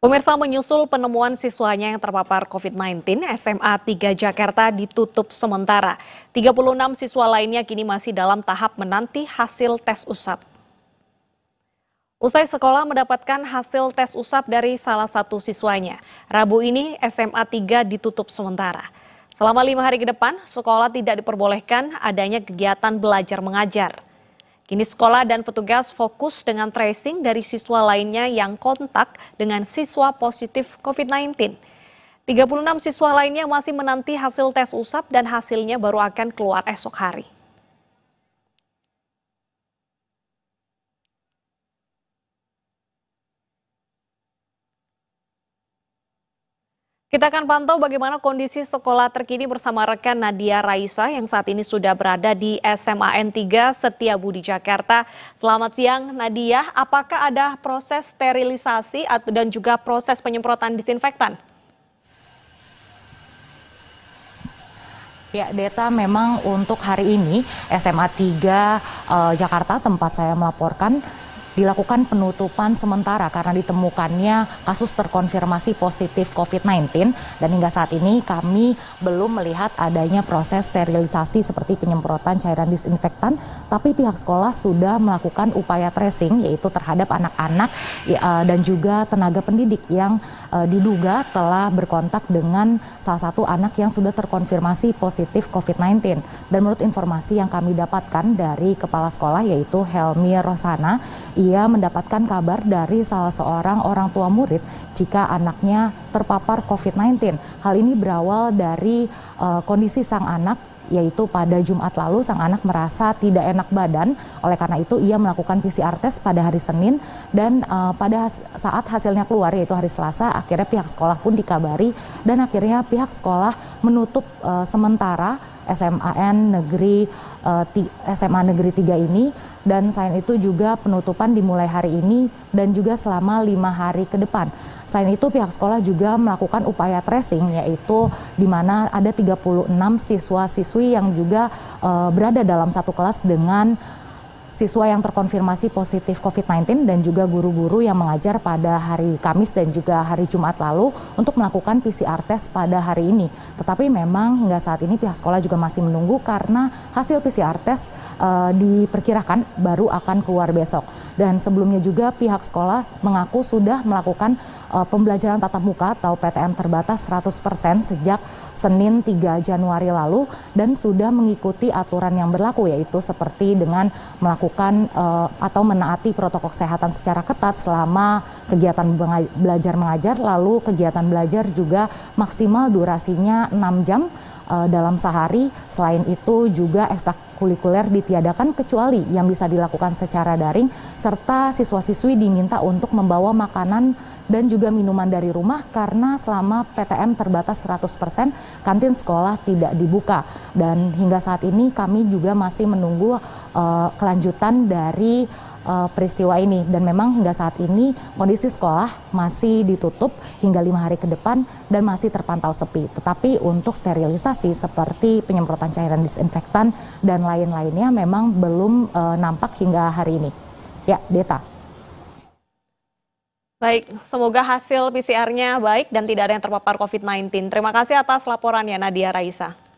Pemirsa, menyusul penemuan siswanya yang terpapar COVID-19, SMA 3 Jakarta ditutup sementara. 36 siswa lainnya kini masih dalam tahap menanti hasil tes usap. Usai sekolah mendapatkan hasil tes usap dari salah satu siswanya. Rabu ini SMA 3 ditutup sementara. Selama 5 hari ke depan, sekolah tidak diperbolehkan adanya kegiatan belajar mengajar. Kini sekolah dan petugas fokus dengan tracing dari siswa lainnya yang kontak dengan siswa positif COVID-19. 36 siswa lainnya masih menanti hasil tes usap dan hasilnya baru akan keluar esok hari. Kita akan pantau bagaimana kondisi sekolah terkini bersama rekan Nadia Raisa yang saat ini sudah berada di SMAN 3 Setiabudi Jakarta. Selamat siang Nadia, apakah ada proses sterilisasi dan juga proses penyemprotan disinfektan? Ya, Deta, memang untuk hari ini SMA 3 Jakarta tempat saya melaporkan dilakukan penutupan sementara karena ditemukannya kasus terkonfirmasi positif COVID-19 dan hingga saat ini kami belum melihat adanya proses sterilisasi seperti penyemprotan cairan disinfektan, tapi pihak sekolah sudah melakukan upaya tracing yaitu terhadap anak-anak dan juga tenaga pendidik yang diduga telah berkontak dengan salah satu anak yang sudah terkonfirmasi positif COVID-19. Dan menurut informasi yang kami dapatkan dari kepala sekolah yaitu Helmi Rosana, ia mendapatkan kabar dari salah seorang orang tua murid jika anaknya terpapar COVID-19. Hal ini berawal dari kondisi sang anak, yaitu pada Jumat lalu sang anak merasa tidak enak badan. Oleh karena itu ia melakukan PCR test pada hari Senin dan pada saat hasilnya keluar yaitu hari Selasa, akhirnya pihak sekolah pun dikabari dan akhirnya pihak sekolah menutup sementara SMA Negeri 3 ini, dan selain itu juga penutupan dimulai hari ini dan juga selama 5 hari ke depan. Selain itu pihak sekolah juga melakukan upaya tracing yaitu di mana ada 36 siswa-siswi yang juga berada dalam satu kelas dengan siswa yang terkonfirmasi positif COVID-19 dan juga guru-guru yang mengajar pada hari Kamis dan juga hari Jumat lalu untuk melakukan PCR test pada hari ini. Tetapi memang hingga saat ini pihak sekolah juga masih menunggu karena hasil PCR test diperkirakan baru akan keluar besok. Dan sebelumnya juga pihak sekolah mengaku sudah melakukan pembelajaran tatap muka atau PTM terbatas 100% sejak Senin 3 Januari lalu dan sudah mengikuti aturan yang berlaku yaitu seperti dengan melakukan atau menaati protokol kesehatan secara ketat selama kegiatan belajar mengajar, lalu kegiatan belajar juga maksimal durasinya 6 jam dalam sehari. Selain itu juga ekstrakurikuler ditiadakan kecuali yang bisa dilakukan secara daring, serta siswa-siswi diminta untuk membawa makanan dan juga minuman dari rumah karena selama PTM terbatas 100% kantin sekolah tidak dibuka. Dan hingga saat ini kami juga masih menunggu kelanjutan dari peristiwa ini, dan memang hingga saat ini kondisi sekolah masih ditutup hingga 5 hari ke depan dan masih terpantau sepi. Tetapi untuk sterilisasi seperti penyemprotan cairan disinfektan dan lain-lainnya memang belum nampak hingga hari ini. Ya, Deta. Baik, semoga hasil PCR-nya baik dan tidak ada yang terpapar COVID-19. Terima kasih atas laporannya Nadia Raisa.